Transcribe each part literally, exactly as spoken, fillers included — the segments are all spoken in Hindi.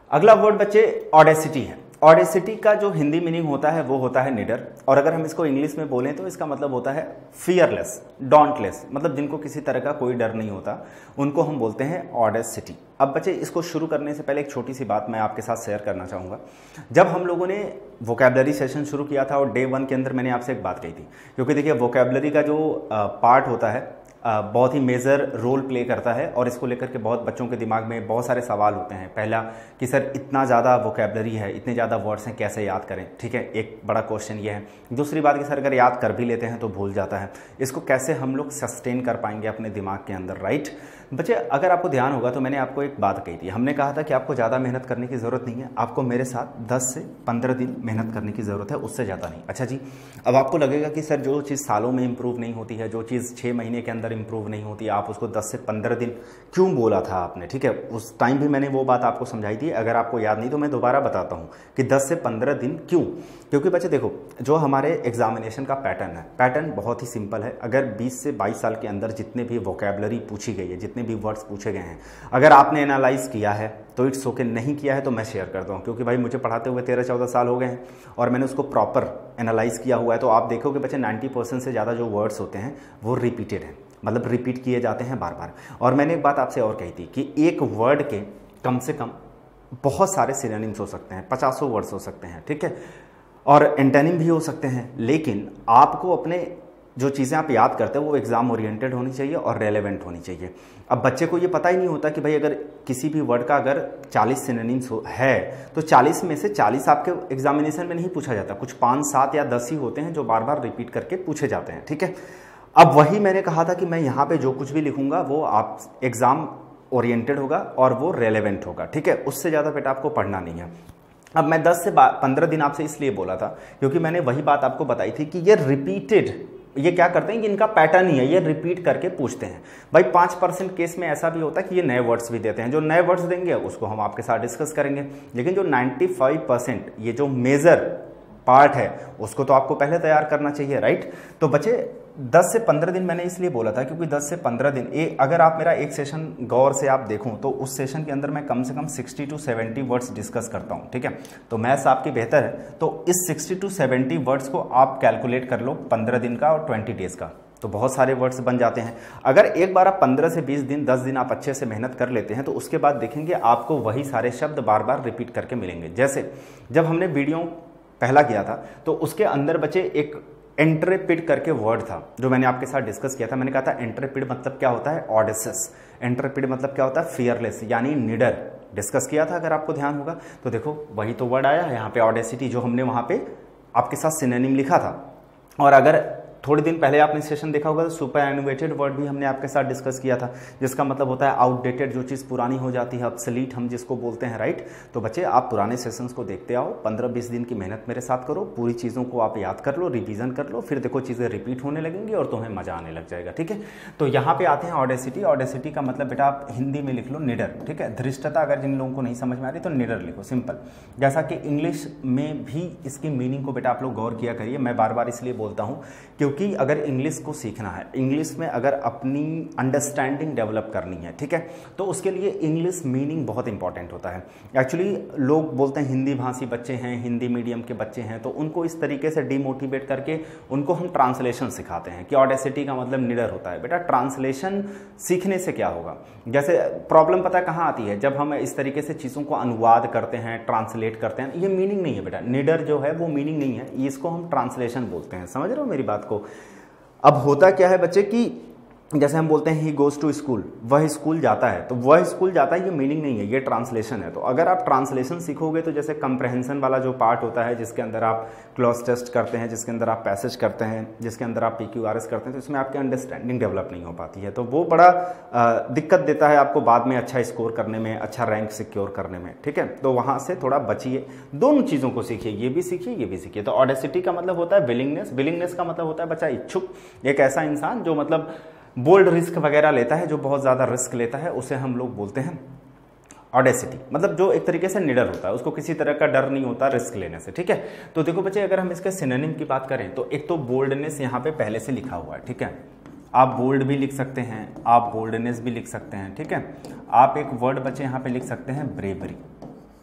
अगला वर्ड बच्चे ऑडेसिटी है। ऑडेसिटी का जो हिंदी मीनिंग होता है वो होता है निडर, और अगर हम इसको इंग्लिश में बोलें तो इसका मतलब होता है फियरलेस, डॉन्टलेस, मतलब जिनको किसी तरह का कोई डर नहीं होता, उनको हम बोलते हैं ऑडेसिटी। अब बच्चे इसको शुरू करने से पहले एक छोटी सी बात मैं आपके साथ शेयर करना चाहूँगा। जब हम लोगों ने वोकैबलरी सेशन शुरू किया था और डे वन के अंदर मैंने आपसे एक बात कही थी, क्योंकि देखिए वोकैबलरी का जो पार्ट होता है बहुत ही मेजर रोल प्ले करता है, और इसको लेकर के बहुत बच्चों के दिमाग में बहुत सारे सवाल होते हैं। पहला कि सर इतना ज़्यादा वोकैबलरी है, इतने ज़्यादा वर्ड्स हैं, कैसे याद करें, ठीक है, एक बड़ा क्वेश्चन ये है। दूसरी बात कि सर अगर याद कर भी लेते हैं तो भूल जाता है, इसको कैसे हम लोग सस्टेन कर पाएंगे अपने दिमाग के अंदर, राइट। बच्चे अगर आपको ध्यान होगा तो मैंने आपको एक बात कही थी, हमने कहा था कि आपको ज़्यादा मेहनत करने की ज़रूरत नहीं है, आपको मेरे साथ दस से पंद्रह दिन मेहनत करने की ज़रूरत है, उससे ज़्यादा नहीं। अच्छा जी, अब आपको लगेगा कि सर जो चीज़ सालों में इंप्रूव नहीं होती है, जो चीज़ छः महीने के अंदर इंप्रूव नहीं होती, आप उसको दस से पंद्रह दिन क्यों बोला था आपने, ठीक है। उस टाइम भी मैंने वो बात आपको समझाई थी, अगर आपको याद नहीं तो मैं दोबारा बताता हूँ कि दस से पंद्रह दिन क्यों। क्योंकि बच्चे देखो, जो हमारे एग्जामिनेशन का पैटर्न है, पैटर्न बहुत ही सिंपल है। अगर बीस से बाईस साल के अंदर जितने भी वोकैबलरी पूछी गई है, जितने भी वर्ड्स पूछे गए हैं, अगर आपने एनालाइज किया है तो इट्स ओके, नहीं किया है तो मैं शेयर करता हूँ, क्योंकि भाई मुझे पढ़ाते हुए तेरह चौदह साल हो गए हैं और मैंने उसको प्रॉपर एनालाइज किया हुआ है। तो आप देखोगे बच्चे नाइन्टी परसेंट से ज़्यादा जो वर्ड्स होते हैं वो रिपीटेड हैं, मतलब रिपीट किए जाते हैं बार बार। और मैंने एक बात आपसे और कही थी कि एक वर्ड के कम से कम बहुत सारे सिनोनिम्स हो सकते हैं, पचासों वर्ड्स हो सकते हैं, ठीक है, और एंटोनिम भी हो सकते हैं। लेकिन आपको अपने जो चीज़ें आप याद करते हैं वो एग्जाम ओरिएंटेड होनी चाहिए और रेलेवेंट होनी चाहिए। अब बच्चे को ये पता ही नहीं होता कि भाई अगर किसी भी वर्ड का अगर चालीस सिनोनिम्स है तो चालीस में से चालीस आपके एग्जामिनेशन में नहीं पूछा जाता, कुछ पाँच सात या दस ही होते हैं जो बार बार रिपीट करके पूछे जाते हैं, ठीक है। अब वही मैंने कहा था कि मैं यहाँ पे जो कुछ भी लिखूंगा वो आप एग्जाम ओरिएंटेड होगा और वो रेलेवेंट होगा, ठीक है, उससे ज़्यादा बेटा आपको पढ़ना नहीं है। अब मैं दस से पंद्रह दिन आपसे इसलिए बोला था क्योंकि मैंने वही बात आपको बताई थी कि ये रिपीटेड, ये क्या करते हैं कि इनका पैटर्न ही है, ये रिपीट करके पूछते हैं। भाई पाँच परसेंट केस में ऐसा भी होता है कि ये नए वर्ड्स भी देते हैं, जो नए वर्ड्स देंगे उसको हम आपके साथ डिस्कस करेंगे। लेकिन जो पचानवे परसेंट ये जो मेजर पार्ट है उसको तो आपको पहले तैयार करना चाहिए, राइट। तो बच्चे दस से पंद्रह दिन मैंने इसलिए बोला था क्योंकि दस से पंद्रह दिन ए, अगर आप मेरा एक सेशन गौर से आप देखूं तो उस सेशन के अंदर मैं कम से कम साठ टू सत्तर वर्ड्स डिस्कस करता हूं, ठीक है। तो मैथ्स आपकी बेहतर है, तो इस साठ टू सत्तर वर्ड्स को आप कैलकुलेट कर लो पंद्रह दिन का और बीस डेज का, तो बहुत सारे वर्ड्स बन जाते हैं। अगर एक बार आप पंद्रह से बीस दिन दस दिन आप अच्छे से मेहनत कर लेते हैं तो उसके बाद देखेंगे आपको वही सारे शब्द बार बार रिपीट करके मिलेंगे। जैसे जब हमने वीडियो पहला किया था तो उसके अंदर बच्चे एक एंट्रेपिड करके वर्ड था जो मैंने आपके साथ डिस्कस किया था। मैंने कहा था एंट्रेपिड मतलब क्या होता है, ऑडेसियस। एंट्रेपिड मतलब क्या होता है, फियरलेस यानी निडर, डिस्कस किया था अगर आपको ध्यान होगा। तो देखो वही तो वर्ड आया यहाँ पे ऑडेसिटी, जो हमने वहाँ पे आपके साथ सिनोनिम लिखा था। और अगर थोड़े दिन पहले आपने सेशन देखा होगा तो सुपर एनुएटेड वर्ड भी हमने आपके साथ डिस्कस किया था, जिसका मतलब होता है आउटडेटेड, जो चीज़ पुरानी हो जाती है, ऑब्सोलीट हम जिसको बोलते हैं, राइट। तो बच्चे आप पुराने सेशंस को देखते आओ, पंद्रह बीस दिन की मेहनत मेरे साथ करो, पूरी चीज़ों को आप याद कर लो, रिवीजन कर लो, फिर देखो चीज़ें रिपीट होने लगेंगी और तुम्हें मजा आने लग जाएगा, ठीक है। तो यहाँ पे आते हैं ऑडेसिटी। ऑडेसिटी का मतलब बेटा आप हिंदी में लिख लो निडर, ठीक है। धृष्टता अगर जिन लोगों को नहीं समझ में आ रही तो निडर लिखो, सिंपल। जैसा कि इंग्लिश में भी इसकी मीनिंग को बेटा आप लोग गौर किया करिए। मैं बार बार इसलिए बोलता हूँ क्योंकि अगर इंग्लिश को सीखना है, इंग्लिश में अगर अपनी अंडरस्टैंडिंग डेवलप करनी है, ठीक है, तो उसके लिए इंग्लिश मीनिंग बहुत इंपॉर्टेंट होता है। एक्चुअली लोग बोलते हैं हिंदी भाषी बच्चे हैं, हिंदी मीडियम के बच्चे हैं, तो उनको इस तरीके से डिमोटिवेट करके उनको हम ट्रांसलेशन सिखाते हैं कि ऑडेसिटी का मतलब निडर होता है। बेटा ट्रांसलेशन सीखने से क्या होगा, जैसे प्रॉब्लम पता कहाँ आती है, जब हम इस तरीके से चीज़ों को अनुवाद करते हैं, ट्रांसलेट करते हैं, ये मीनिंग नहीं है बेटा। निडर जो है वो मीनिंग नहीं है, इसको हम ट्रांसलेशन बोलते हैं। समझ रहे हो मेरी बात को। अब होता क्या है बच्चे कि जैसे हम बोलते हैं ही गोज टू स्कूल, वह स्कूल जाता है, तो वह स्कूल जाता है ये मीनिंग नहीं है, ये ट्रांसलेशन है। तो अगर आप ट्रांसलेशन सीखोगे तो जैसे कंप्रहेंशन वाला जो पार्ट होता है, जिसके अंदर आप क्लॉज टेस्ट करते हैं, जिसके अंदर आप पैसेज करते हैं, जिसके अंदर आप पी क्यू आर एस करते हैं, तो इसमें आपकी अंडरस्टैंडिंग डेवलप नहीं हो पाती है, तो वो बड़ा आ, दिक्कत देता है आपको बाद में अच्छा स्कोर करने में, अच्छा रैंक सिक्योर करने में, ठीक है। तो वहाँ से थोड़ा बचिए, दोनों चीज़ों को सीखिए, ये भी सीखिए ये भी सीखिए। तो ऑडेसिटी का मतलब होता है विलिंगनेस, विलिंगनेस का मतलब होता है बच्चा इच्छुक, एक ऐसा इंसान जो मतलब बोल्ड रिस्क वगैरह लेता है, जो बहुत ज़्यादा रिस्क लेता है, उसे हम लोग बोलते हैं ऑडेसिटी। मतलब जो एक तरीके से निडर होता है, उसको किसी तरह का डर नहीं होता रिस्क लेने से, ठीक है। तो देखो बच्चे अगर हम इसके सिनोनिम की बात करें तो एक तो बोल्डनेस यहाँ पे पहले से लिखा हुआ है, ठीक है। आप बोल्ड भी लिख सकते हैं, आप बोल्डनेस भी लिख सकते हैं, ठीक है। आप एक वर्ड बच्चे यहाँ पे लिख सकते हैं ब्रेवरी,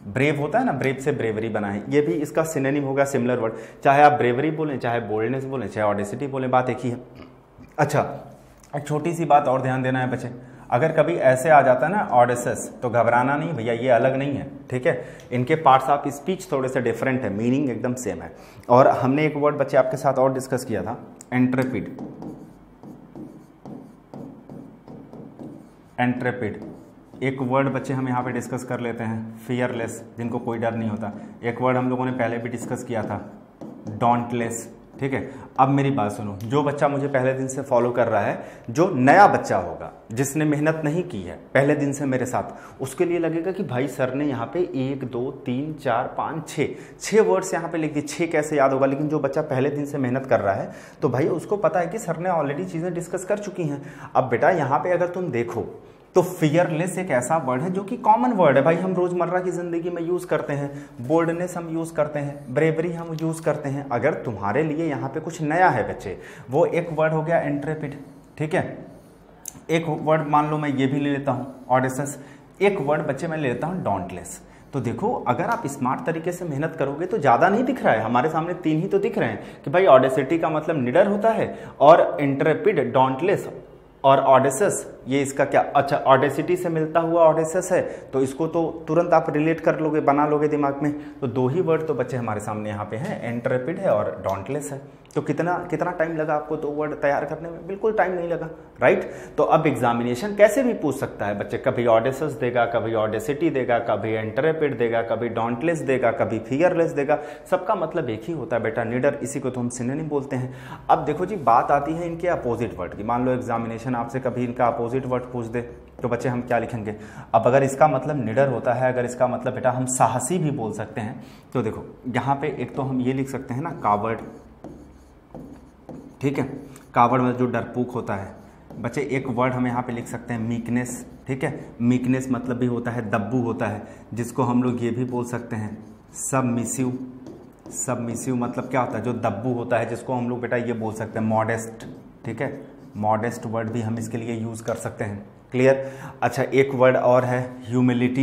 ब्रेव होता है ना, ब्रेव से ब्रेवरी बना है, ये भी इसका सिनोनिम होगा, सिमिलर वर्ड। चाहे आप ब्रेवरी बोलें, चाहे बोल्डनेस बोलें, चाहे ऑडेसिटी बोलें, बात एक ही है। अच्छा, एक छोटी सी बात और ध्यान देना है बच्चे, अगर कभी ऐसे आ जाता है ना ऑडेसस, तो घबराना नहीं भैया, ये अलग नहीं है, ठीक है। इनके पार्ट्स ऑफ स्पीच थोड़े से डिफरेंट है, मीनिंग एकदम सेम है। और हमने एक वर्ड बच्चे आपके साथ और डिस्कस किया था, एंट्रेपिड। एंट्रेपिड एक वर्ड बच्चे हम यहाँ पे डिस्कस कर लेते हैं, फियरलेस, जिनको कोई डर नहीं होता। एक वर्ड हम लोगों ने पहले भी डिस्कस किया था, डोंटलेस, ठीक है। अब मेरी बात सुनो, जो बच्चा मुझे पहले दिन से फॉलो कर रहा है, जो नया बच्चा होगा, जिसने मेहनत नहीं की है पहले दिन से मेरे साथ, उसके लिए लगेगा कि भाई सर ने यहाँ पे एक दो तीन चार पाँच छः छः वर्ड्स यहाँ पे लिख दी, छः कैसे याद होगा। लेकिन जो बच्चा पहले दिन से मेहनत कर रहा है, तो भाई उसको पता है कि सर ने ऑलरेडी चीज़ें डिस्कस कर चुकी हैं। अब बेटा यहाँ पे अगर तुम देखो तो फियरलेस एक ऐसा वर्ड है जो कि कॉमन वर्ड है भाई, हम रोजमर्रा की जिंदगी में यूज करते हैं। बोल्डनेस हम यूज करते हैं, ब्रेवरी हम यूज करते हैं। अगर तुम्हारे लिए यहाँ पे कुछ नया है बच्चे, वो एक वर्ड हो गया एंट्रेपिड, ठीक है। एक वर्ड मान लो मैं ये भी ले लेता हूँ, ऑडेसस। एक वर्ड बच्चे मैं ले लेता हूँ, डोंटलेस। तो देखो, अगर आप स्मार्ट तरीके से मेहनत करोगे तो ज़्यादा नहीं दिख रहा है, हमारे सामने तीन ही तो दिख रहे हैं कि भाई ऑडेसिटी का मतलब निडर होता है, और एंट्रेपिड, डोंटलेस और ऑडेसस, ये इसका क्या, अच्छा ऑडेसिटी से मिलता हुआ ऑडेसस है, तो इसको तो तुरंत आप रिलेट कर लोगे, बना लोगे दिमाग में। तो दो ही वर्ड तो बच्चे हमारे सामने यहाँ पे हैं, एंट्रेपिड है और डोंटलेस है। तो कितना कितना टाइम लगा आपको दो वर्ड तैयार करने में? बिल्कुल टाइम नहीं लगा, राइट। तो अब एग्जामिनेशन कैसे भी पूछ सकता है बच्चे, कभी ऑडेसस देगा, कभी ऑडेसिटी देगा, कभी एंट्रेपिड देगा, कभी डोंटलेस देगा, कभी फियरलेस देगा। सबका मतलब एक ही होता है बेटा, निडर, इसी को तो हम सिनोनिम बोलते हैं। अब देखो जी, बात आती है इनके अपोजिट वर्ड की। मान लो एग्जामिनेशन आपसे कभी इनका अपोजिट वर्ड पूछ दे, तो बच्चे हम क्या लिखेंगे? अब अगर इसका मतलब निडर होता है, अगर इसका मतलब बेटा हम साहसी भी बोल सकते हैं, तो देखो यहाँ पे एक तो हम ये लिख सकते हैं ना, कावर्ड, ठीक है। कावर्ड मतलब जो डरपोक होता है बच्चे। एक वर्ड हम यहाँ पे लिख सकते हैं, मीकनेस, ठीक है। मीकनेस मतलब भी होता है दब्बू होता है, जिसको हम लोग ये भी बोल सकते हैं सबमिसिव। सबमिसिव मतलब क्या होता है? जो दब्बू होता है, जिसको हम लोग बेटा ये बोल सकते हैं मॉडेस्ट, ठीक है। मॉडेस्ट वर्ड भी हम इसके लिए यूज कर सकते हैं, क्लियर। अच्छा, एक वर्ड और है, ह्यूमिलिटी।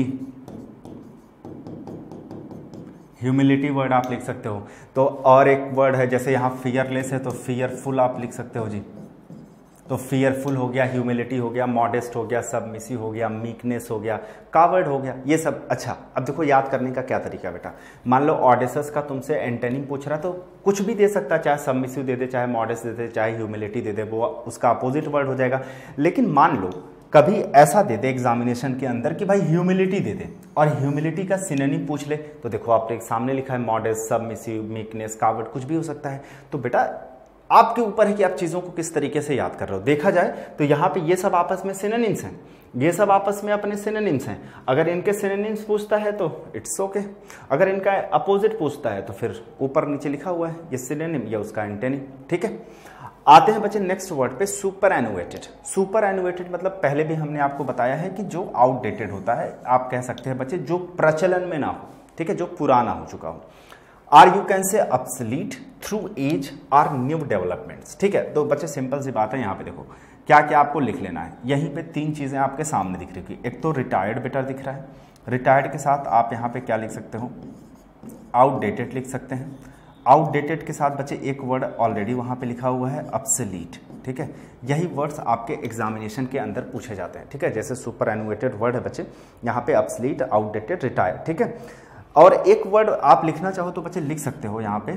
ह्यूमिलिटी वर्ड आप लिख सकते हो। तो और एक वर्ड है, जैसे यहाँ फियरलेस है तो फियरफुल आप लिख सकते हो जी। तो फियरफुल हो गया, ह्यूमिलिटी हो गया, मॉडेस्ट हो गया, सबमिसिव हो गया, मीकनेस हो गया, कावर्ड हो गया, ये सब। अच्छा, अब देखो याद करने का क्या तरीका बेटा। मान लो ऑडेसस का तुमसे एंटोनिम पूछ रहा, तो कुछ भी दे सकता है, चाहे सबमिसिव दे दे, चाहे मॉडेस्ट दे दे, चाहे ह्यूमिलिटी दे दे, वो उसका अपोजिट वर्ड हो जाएगा। लेकिन मान लो कभी ऐसा दे दे एग्जामिनेशन के अंदर कि भाई ह्यूमिलिटी दे दे, और ह्यूमिलिटी का सिनोनिम पूछ ले, तो देखो आपके सामने लिखा है मॉडेस्ट, सबमिसिव, मीकनेस, कावर्ड, कुछ भी हो सकता है। तो बेटा आपके ऊपर है कि आप चीज़ों को किस तरीके से याद कर रहे हो। देखा जाए तो यहाँ पे ये सब आपस में सिनोनिम्स हैं, ये सब आपस में अपने सिनोनिम्स हैं। अगर इनके सिनोनिम्स पूछता है तो इट्स ओके, अगर इनका अपोजिट पूछता है तो फिर ऊपर नीचे लिखा हुआ है ये सिनोनिम या उसका एंटोनिम, ठीक है। आते हैं बच्चे नेक्स्ट वर्ड पे, सुपर एनुएटेड। सुपर एनुएटेड मतलब पहले भी हमने आपको बताया है कि जो आउटडेटेड होता है, आप कह सकते हैं बच्चे जो प्रचलन में ना हो, ठीक है, जो पुराना हो चुका हो। Or you can say obsolete through age or new developments, ठीक है। तो बच्चे सिंपल सी बात है, यहाँ पे देखो क्या क्या आपको लिख लेना है। यहीं पे तीन चीजें आपके सामने दिख रही है। एक तो रिटायर्ड बेटा दिख रहा है, रिटायर्ड के साथ आप यहाँ पे क्या लिख सकते हो? आउटडेटेड लिख सकते हैं। आउटडेटेड के साथ बच्चे एक वर्ड ऑलरेडी वहाँ पे लिखा हुआ है, ऑब्सोलीट, ठीक है। यही वर्ड्स आपके एग्जामिनेशन के अंदर पूछे जाते हैं, ठीक है। जैसे सुपर एनुएटेड वर्ड है बच्चे, यहाँ पे ऑब्सोलीट, आउटडेटेड, रिटायर्ड, ठीक है। और एक वर्ड आप लिखना चाहो तो बच्चे लिख सकते हो यहाँ पे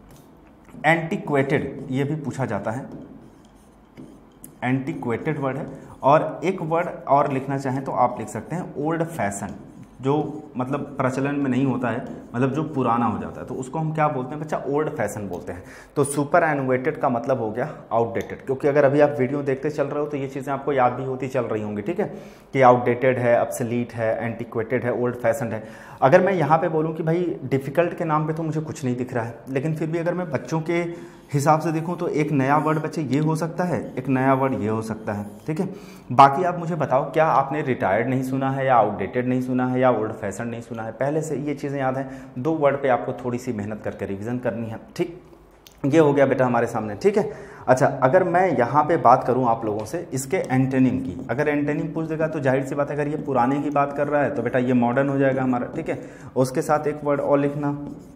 एंटीक्वेटेड, ये भी पूछा जाता है, एंटीक्वेटेड वर्ड है। और एक वर्ड और लिखना चाहें तो आप लिख सकते हैं ओल्ड फैशन, जो मतलब प्रचलन में नहीं होता है, मतलब जो पुराना हो जाता है, तो उसको हम क्या बोलते हैं बच्चा? ओल्ड फैशन बोलते हैं। तो सुपर एनुएटेड का मतलब हो गया आउटडेटेड, क्योंकि अगर अभी आप वीडियो देखते चल रहे हो तो ये चीज़ें आपको याद भी होती चल रही होंगी, ठीक है, कि आउटडेटेड है, ऑब्सोलीट है, एंटीक्वेटेड है, ओल्ड फैशन है। अगर मैं यहाँ पे बोलूँ कि भाई डिफ़िकल्ट के नाम पे तो मुझे कुछ नहीं दिख रहा है, लेकिन फिर भी अगर मैं बच्चों के हिसाब से देखूँ तो एक नया वर्ड बच्चे ये हो सकता है, एक नया वर्ड ये हो सकता है, ठीक है। बाकी आप मुझे बताओ, क्या आपने रिटायर्ड नहीं सुना है, या आउटडेटेड नहीं सुना है, या ओल्ड फैशन नहीं सुना है? पहले से ये चीज़ें याद हैं। दो वर्ड पे आपको थोड़ी सी मेहनत करके रिवीजन करनी है, ठीक। ये हो गया बेटा हमारे सामने, ठीक है। अच्छा, अगर मैं यहाँ पे बात करूँ आप लोगों से इसके एंटोनिम की, अगर एंटोनिम पूछ देगा तो जाहिर सी बात है, अगर ये पुराने की बात कर रहा है तो बेटा ये मॉडर्न हो जाएगा हमारा, ठीक है। उसके साथ एक वर्ड और लिखना,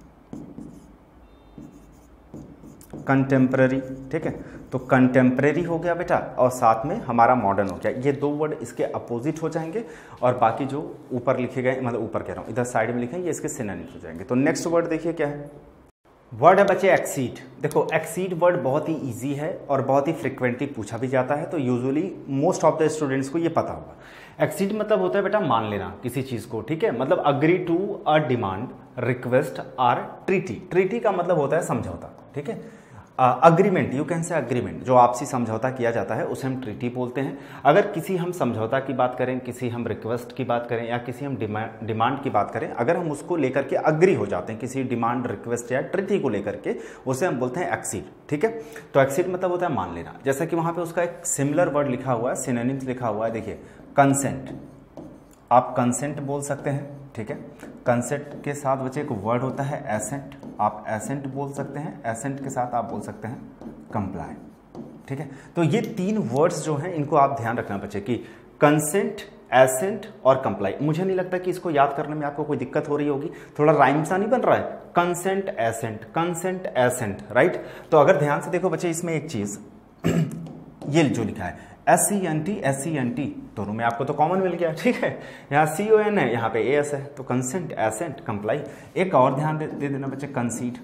कंटेम्प्रेरी, ठीक है। तो कंटेम्प्रेरी हो गया बेटा, और साथ में हमारा मॉडर्न हो गया। ये दो वर्ड इसके अपोजिट हो जाएंगे, और बाकी जो ऊपर लिखे गए, मतलब ऊपर कह रहा हूँ, इधर साइड में लिखेंगे, ये इसके सिनोनिम्स हो जाएंगे। तो नेक्स्ट वर्ड देखिए क्या है, वर्ड है बच्चे एक्सीड। देखो एक्सीड वर्ड बहुत ही इजी है और बहुत ही फ्रिक्वेंटली पूछा भी जाता है, तो usually most of the students को ये पता होगा। एक्सीड मतलब होता है बेटा मान लेना किसी चीज को, ठीक है। मतलब agree to a demand, request or treaty. Treaty का मतलब होता है समझौता, ठीक है। Agreement, you can say agreement, जो आपसी समझौता किया जाता है उसे हम ट्रीटी बोलते हैं। अगर किसी हम समझौता की बात करें, किसी हम रिक्वेस्ट की बात करें, या किसी हम डिमांड की बात करें, अगर हम उसको लेकर के अग्री हो जाते हैं किसी डिमांड, रिक्वेस्ट या ट्रीटी को लेकर के, उसे हम बोलते हैं एक्सीड, ठीक है। तो एक्सीड मतलब होता है मान लेना। जैसा कि वहां पे उसका एक सिमिलर वर्ड लिखा हुआ है, सिनोनिम्स लिखा हुआ है, देखिए कंसेंट, आप कंसेंट बोल सकते हैं, ठीक है। कंसेंट के साथ बच्चे एक वर्ड होता है एसेंट, आप एसेंट बोल सकते हैं। एसेंट के साथ आप बोल सकते हैं कंप्लाई, ठीक है। तो ये तीन वर्ड्स जो हैं इनको आप ध्यान रखना बच्चे कि कंसेंट, एसेंट और कंप्लाई। मुझे नहीं लगता कि इसको याद करने में आपको कोई दिक्कत हो रही होगी, थोड़ा राइम सा नहीं बन रहा है, consent assent, consent assent, right. तो अगर ध्यान से देखो बच्चे इसमें एक चीज ये जो लिखा है S C N T, S C N T दोनों में आपको तो कॉमन मिल गया, ठीक है। यहाँ सी ओ एन है, यहाँ पे ए एस है, तो कंसेंट, एसेंट, कंप्लाई। एक और ध्यान दे, दे देना बच्चे, कंसीड।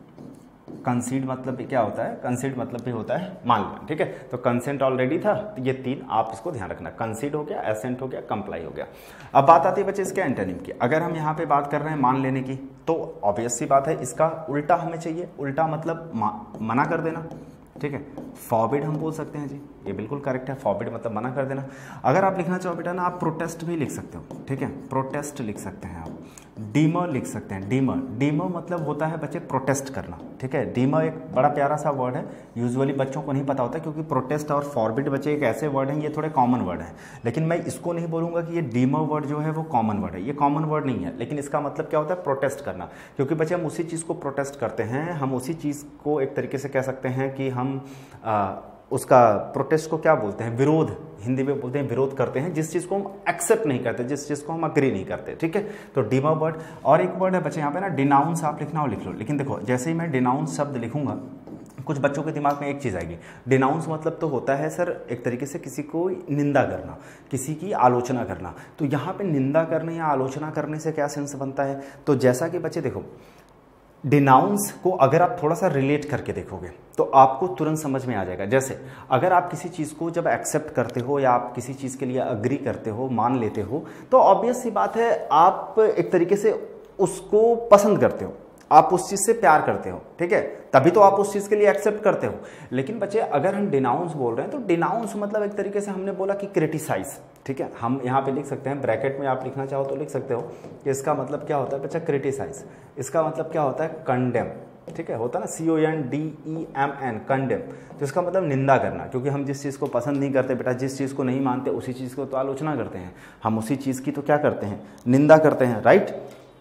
कंसीड मतलब भी क्या होता है, कंसीड मतलब भी होता है मान लेना, ठीक है। तो कंसेंट ऑलरेडी था, तो ये तीन आप इसको ध्यान रखना, कंसीड हो गया, एसेंट हो गया, कंप्लाई हो गया। अब बात आती है बच्चे इसके एंटोनिम की। अगर हम यहाँ पे बात कर रहे हैं मान लेने की, तो ऑब्वियस सी बात है इसका उल्टा हमें चाहिए। उल्टा मतलब मना कर देना, ठीक है। फॉरबिड हम बोल सकते हैं जी, ये बिल्कुल करेक्ट है, फॉरबिड मतलब मना कर देना। अगर आप लिखना चाहो बेटा ना, आप प्रोटेस्ट भी लिख सकते हो, ठीक है। प्रोटेस्ट लिख सकते हैं आप, डीमर लिख सकते हैं, डीमर। डीमर मतलब होता है बच्चे प्रोटेस्ट करना, ठीक है। डीमर एक बड़ा प्यारा सा वर्ड है, यूजुअली बच्चों को नहीं पता होता, क्योंकि प्रोटेस्ट और फॉरबिड बच्चे एक ऐसे वर्ड हैं, ये थोड़े कॉमन वर्ड हैं। लेकिन मैं इसको नहीं बोलूँगा कि ये डीमर वर्ड जो है वो कॉमन वर्ड है, ये कॉमन वर्ड नहीं है। लेकिन इसका मतलब क्या होता है, प्रोटेस्ट करना, क्योंकि बच्चे हम उसी चीज़ को प्रोटेस्ट करते हैं, हम उसी चीज़ को एक तरीके से कह सकते हैं कि हम आ, उसका प्रोटेस्ट को क्या बोलते हैं, विरोध, हिंदी में बोलते हैं विरोध करते हैं, जिस चीज़ को हम एक्सेप्ट नहीं करते, जिस चीज़ को हम अग्री नहीं करते, ठीक है। तो डीमर वर्ड। और एक वर्ड है बच्चे यहाँ पे ना, डिनाउंस। आप लिखना हो लिख लो, लेकिन देखो जैसे ही मैं डिनाउंस शब्द लिखूंगा, कुछ बच्चों के दिमाग में एक चीज़ आएगी, डिनाउंस मतलब तो होता है सर एक तरीके से किसी को निंदा करना, किसी की आलोचना करना। तो यहाँ पे निंदा करने या आलोचना करने से क्या सेंस बनता है, तो जैसा कि बच्चे देखो डिनाउंस को अगर आप थोड़ा सा रिलेट करके देखोगे तो आपको तुरंत समझ में आ जाएगा। जैसे अगर आप किसी चीज़ को जब एक्सेप्ट करते हो या आप किसी चीज़ के लिए अग्री करते हो, मान लेते हो, तो ऑब्वियस सी बात है आप एक तरीके से उसको पसंद करते हो, आप उस चीज़ से प्यार करते हो, ठीक है, तभी तो आप उस चीज़ के लिए एक्सेप्ट करते हो। लेकिन बच्चे अगर हम डिनाउंस बोल रहे हैं, तो डिनाउंस मतलब एक तरीके से हमने बोला कि क्रिटिसाइज, ठीक है। हम यहाँ पे लिख सकते हैं, ब्रैकेट में आप लिखना चाहो तो लिख सकते हो कि इसका मतलब क्या होता है बच्चा, क्रिटिसाइज। इसका मतलब क्या होता है, कंडेम, ठीक है, होता है ना, C O N D E M N, condemn. तो इसका मतलब निंदा करना, क्योंकि हम जिस चीज़ को पसंद नहीं करते बेटा, जिस चीज़ को नहीं मानते उसी चीज़ को तो आलोचना करते हैं, हम उसी चीज़ की तो क्या करते हैं, निंदा करते हैं, राइट।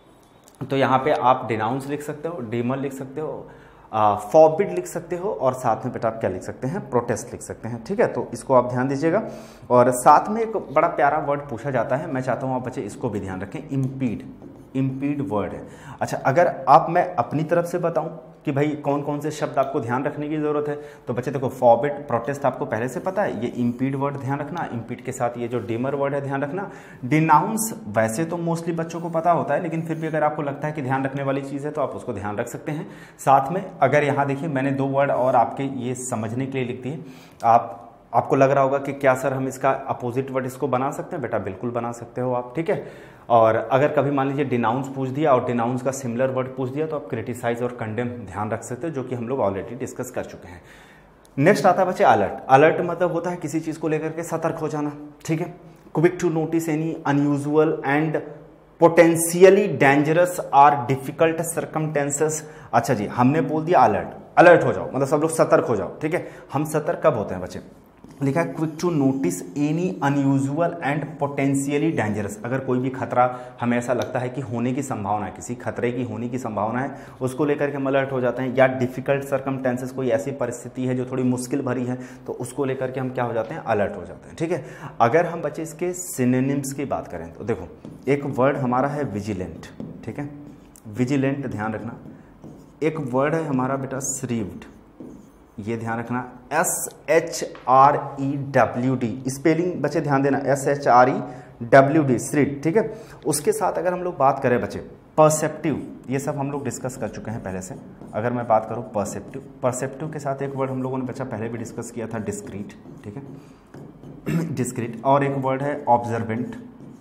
तो यहाँ पे आप डिनाउंस लिख सकते हो, डीमर लिख सकते हो, फॉरबिड लिख सकते हो, और साथ में बेटा आप क्या लिख सकते हैं, प्रोटेस्ट लिख सकते हैं, ठीक है। तो इसको आप ध्यान दीजिएगा। और साथ में एक बड़ा प्यारा वर्ड पूछा जाता है, मैं चाहता हूँ आप बच्चे इसको भी ध्यान रखें, इम्पीड। इम्पीड वर्ड है। अच्छा, अगर आप मैं अपनी तरफ से बताऊं कि भाई कौन कौन से शब्द आपको ध्यान रखने की जरूरत है, तो बच्चे देखो फॉरबिड, प्रोटेस्ट आपको पहले से पता है, ये इम्पीड वर्ड ध्यान रखना, इम्पीड के साथ ये जो डिमर वर्ड है ध्यान रखना। डिनाउंस वैसे तो मोस्टली बच्चों को पता होता है, लेकिन फिर भी अगर आपको लगता है कि ध्यान रखने वाली चीज़ है तो आप उसको ध्यान रख सकते हैं। साथ में अगर यहाँ देखिए मैंने दो वर्ड और आपके ये समझने के लिए लिख दिए, आप आपको लग रहा होगा कि क्या सर हम इसका अपोजिट वर्ड इसको बना सकते हैं, बेटा बिल्कुल बना सकते हो आप, ठीक है। और अगर कभी मान लीजिए डिनाउंस पूछ दिया और डिनाउंस का सिमिलर वर्ड पूछ दिया, तो आप क्रिटिसाइज और कंडेम ध्यान रख सकते हो, जो कि हम लोग ऑलरेडी डिस्कस कर चुके हैं। नेक्स्ट आता है बच्चे अलर्ट। अलर्ट मतलब होता है किसी चीज़ को लेकर के सतर्क हो जाना, ठीक है। Quick to notice any unusual and potentially dangerous or difficult circumstances. अच्छा जी, हमने बोल दिया अलर्ट, अलर्ट हो जाओ, मतलब सब लोग सतर्क हो जाओ, ठीक है। हम सतर्क कब होते हैं बच्चे, लिखा है quick to notice any unusual and potentially dangerous. अगर कोई भी खतरा हमें ऐसा लगता है कि होने की संभावना है, किसी खतरे की होने की संभावना है, उसको लेकर के हम अलर्ट हो जाते हैं। या डिफिकल्ट सर्कमटेंसेस, कोई ऐसी परिस्थिति है जो थोड़ी मुश्किल भरी है, तो उसको लेकर के हम क्या हो जाते हैं, अलर्ट हो जाते हैं। ठीक है, अगर हम बच्चे इसके सिनोनिम्स की बात करें तो देखो एक वर्ड हमारा है विजिलेंट। ठीक है, विजिलेंट ध्यान रखना। एक वर्ड है हमारा बेटा श्रीव्ड, ये ध्यान रखना, S H R E W D, spelling बच्चे ध्यान देना, S H R E W D, shrewd. ठीक है, उसके साथ अगर हम लोग बात करें बच्चे परसेप्टिव, ये सब हम लोग डिस्कस कर चुके हैं पहले से। अगर मैं बात करूं परसेप्टिव, परसेप्टिव के साथ एक वर्ड हम लोगों ने बच्चा पहले भी डिस्कस किया था, डिस्क्रीट। ठीक है, डिस्क्रीट। और एक वर्ड है ऑब्जर्वेंट,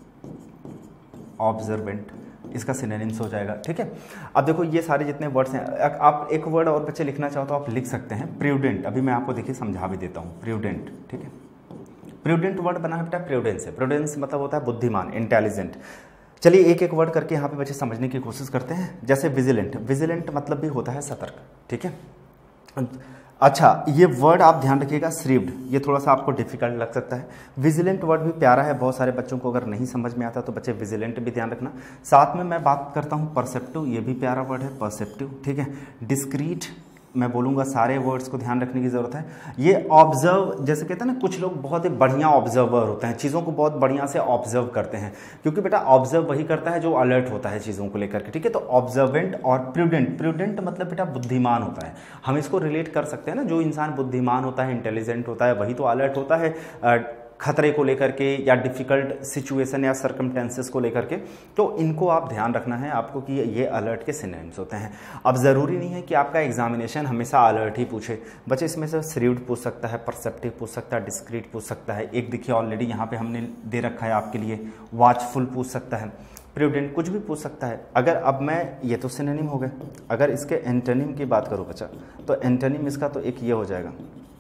ऑब्जर्वेंट, इसका सिनोनिम्स हो जाएगा। ठीक है, अब देखो ये सारे जितने वर्ड्स हैं, आप एक वर्ड और बच्चे लिखना चाहो तो आप लिख सकते हैं, प्रूडेंट। अभी मैं आपको देखिए समझा भी देता हूँ, प्रूडेंट। ठीक है, प्रूडेंट वर्ड बना है बेटा प्रूडेंस से। प्रूडेंस मतलब होता है बुद्धिमान, इंटेलिजेंट। चलिए एक एक वर्ड करके यहाँ पे बच्चे समझने की कोशिश करते हैं। जैसे विजिलेंट, विजिलेंट मतलब भी होता है सतर्क। ठीक है, अच्छा ये वर्ड आप ध्यान रखिएगा, श्रीव्ड, ये थोड़ा सा आपको डिफिकल्ट लग सकता है। विजिलेंट वर्ड भी प्यारा है, बहुत सारे बच्चों को अगर नहीं समझ में आता तो बच्चे विजिलेंट भी ध्यान रखना। साथ में मैं बात करता हूँ परसेप्टिव, ये भी प्यारा वर्ड है, परसेप्टिव। ठीक है, डिस्क्रीट मैं बोलूँगा, सारे वर्ड्स को ध्यान रखने की ज़रूरत है। ये ऑब्जर्व, जैसे कहते हैं ना, कुछ लोग बहुत ही बढ़िया ऑब्जर्वर होते हैं, चीज़ों को बहुत बढ़िया से ऑब्जर्व करते हैं, क्योंकि बेटा ऑब्जर्व वही करता है जो अलर्ट होता है चीज़ों को लेकर के। ठीक है, तो ऑब्जर्वेंट और प्रूडेंट, प्रूडेंट मतलब बेटा बुद्धिमान होता है। हम इसको रिलेट कर सकते हैं ना, जो इंसान बुद्धिमान होता है, इंटेलिजेंट होता है, वही तो अलर्ट होता है खतरे को लेकर के या डिफ़िकल्ट सिचुएशन या सर्कमटेंसेस को लेकर के। तो इनको आप ध्यान रखना है आपको कि ये अलर्ट के सिनोनिम्स होते हैं। अब ज़रूरी नहीं है कि आपका एग्जामिनेशन हमेशा अलर्ट ही पूछे, बच्चे इसमें से श्रीव्ड पूछ सकता है, परसेप्टिव पूछ सकता है, डिस्क्रीट पूछ सकता है। एक देखिए ऑलरेडी यहाँ पे हमने दे रखा है आपके लिए, वॉचफुल पूछ सकता है, प्रूडेंट कुछ भी पूछ सकता है। अगर अब मैं, ये तो सिनोनिम हो गए, अगर इसके एंटोनिम की बात करूँ बच्चा, तो एंटोनिम इसका तो एक ये हो जाएगा,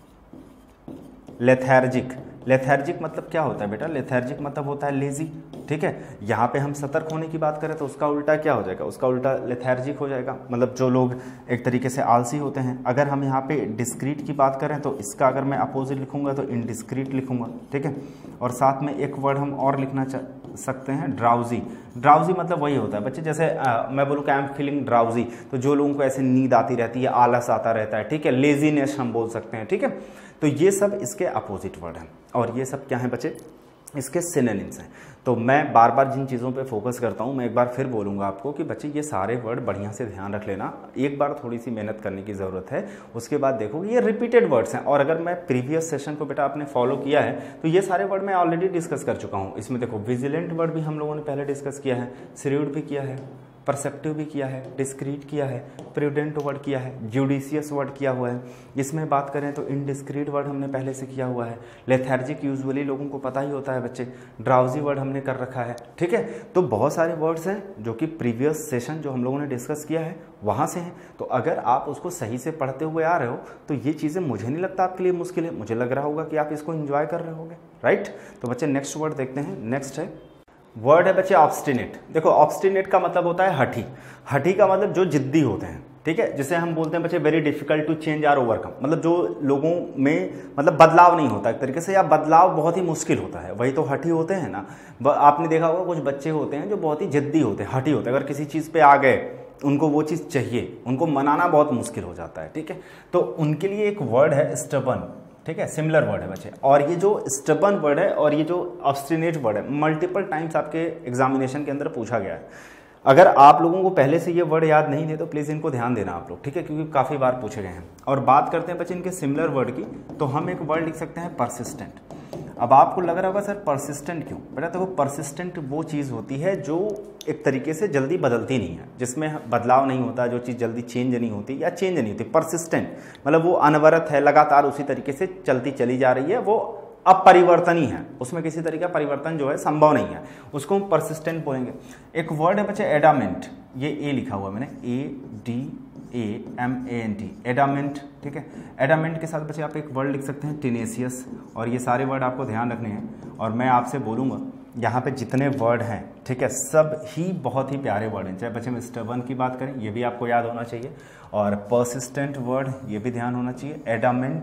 लेथार्जिक। लेथार्जिक मतलब क्या होता है बेटा, लेथार्जिक मतलब होता है लेजी। ठीक है, यहाँ पे हम सतर्क होने की बात करें तो उसका उल्टा क्या हो जाएगा, उसका उल्टा लेथार्जिक हो जाएगा, मतलब जो लोग एक तरीके से आलसी होते हैं। अगर हम यहाँ पे डिस्क्रीट की बात करें तो इसका अगर मैं अपोजिट लिखूंगा तो इनडिस्क्रीट लिखूंगा। ठीक है, और साथ में एक वर्ड हम और लिखना चाह सकते हैं, ड्राउजी। ड्राउजी मतलब वही होता है बच्चे, जैसे आ, मैं बोलूँ कि आई एम फीलिंग ड्राउजी, तो जो लोगों को ऐसे नींद आती रहती है, आलस आता रहता है। ठीक है, लेजीनेस हम बोल सकते हैं। ठीक है, तो ये सब इसके अपोजिट वर्ड हैं, और ये सब क्या है बच्चे, इसके सिनोनिम्स हैं। तो मैं बार बार जिन चीज़ों पे फोकस करता हूँ, मैं एक बार फिर बोलूँगा आपको कि बच्चे ये सारे वर्ड बढ़िया से ध्यान रख लेना। एक बार थोड़ी सी मेहनत करने की ज़रूरत है, उसके बाद देखोगे ये रिपीटेड वर्ड्स हैं। और अगर मैं प्रीवियस सेशन को बेटा आपने फॉलो किया है तो ये सारे वर्ड मैं ऑलरेडी डिस्कस कर चुका हूँ। इसमें देखो विजिलेंट वर्ड भी हम लोगों ने पहले डिस्कस किया है, श्रीव्ड भी किया है, परसेप्टिव भी किया है, डिस्क्रीट किया है, प्रूडेंट वर्ड किया है, जुडिशियस वर्ड किया हुआ है। इसमें बात करें तो इनडिस्क्रीट वर्ड हमने पहले से किया हुआ है, लेथार्जिक यूजुअली लोगों को पता ही होता है बच्चे, ड्राउजी वर्ड हमने कर रखा है। ठीक है, तो बहुत सारे वर्ड्स हैं जो कि प्रीवियस सेशन जो हम लोगों ने डिस्कस किया है वहाँ से हैं। तो अगर आप उसको सही से पढ़ते हुए आ रहे हो तो ये चीज़ें मुझे नहीं लगता आपके लिए मुश्किल है, मुझे लग रहा होगा कि आप इसको एंजॉय कर रहे होगे। राइट, तो बच्चे नेक्स्ट वर्ड देखते हैं। नेक्स्ट है वर्ड है बच्चे ऑब्स्टिनेट। देखो ऑब्स्टिनेट का मतलब होता है हठी। हठी का मतलब जो जिद्दी होते हैं। ठीक है, जिसे हम बोलते हैं बच्चे very difficult to change or overcome, मतलब जो लोगों में मतलब बदलाव नहीं होता एक तरीके से, या बदलाव बहुत ही मुश्किल होता है, वही तो हठी होते हैं ना। आपने देखा होगा कुछ बच्चे होते हैं जो बहुत ही जिद्दी होते हैं, हठी होते हैं। अगर किसी चीज़ पे आ गए, उनको वो चीज़ चाहिए, उनको मनाना बहुत मुश्किल हो जाता है। ठीक है, तो उनके लिए एक वर्ड है स्टबर्न। ठीक है, सिमिलर वर्ड है बच्चे। और ये जो स्टबर्न वर्ड है और ये जो ऑब्स्टिनेट वर्ड है, मल्टीपल टाइम्स आपके एग्जामिनेशन के अंदर पूछा गया है। अगर आप लोगों को पहले से ये वर्ड याद नहीं थे तो प्लीज़ इनको ध्यान देना आप लोग। ठीक है, क्योंकि काफ़ी बार पूछे गए हैं। और बात करते हैं बच्चे इनके सिमिलर वर्ड की, तो हम एक वर्ड लिख सकते हैं परसिस्टेंट। अब आपको लग रहा होगा सर परसिस्टेंट क्यों, बेटा देखो परसिस्टेंट वो चीज़ होती है जो एक तरीके से जल्दी बदलती नहीं है, जिसमें बदलाव नहीं होता, जो चीज़ जल्दी चेंज नहीं होती या चेंज नहीं होती। परसिस्टेंट मतलब वो अनवरत है, लगातार उसी तरीके से चलती चली जा रही है, वो अपरिवर्तनीय है, उसमें किसी तरीके का परिवर्तन जो है संभव नहीं है, उसको हम परसिस्टेंट बोलेंगे। एक वर्ड है बच्चे एडामेंट, ये ए लिखा हुआ मैंने, A D A M A N T, adamant. ठीक है, एडामेंट के साथ बच्चे आप एक वर्ड लिख सकते हैं टेनेसियस, और ये सारे वर्ड आपको ध्यान रखने हैं। और मैं आपसे बोलूँगा यहाँ पे जितने वर्ड हैं, ठीक है, सब ही बहुत ही प्यारे वर्ड हैं। चाहे बच्चे में स्टबर्न की बात करें, ये भी आपको याद होना चाहिए, और परसिस्टेंट वर्ड ये भी ध्यान होना चाहिए, एडामेंट,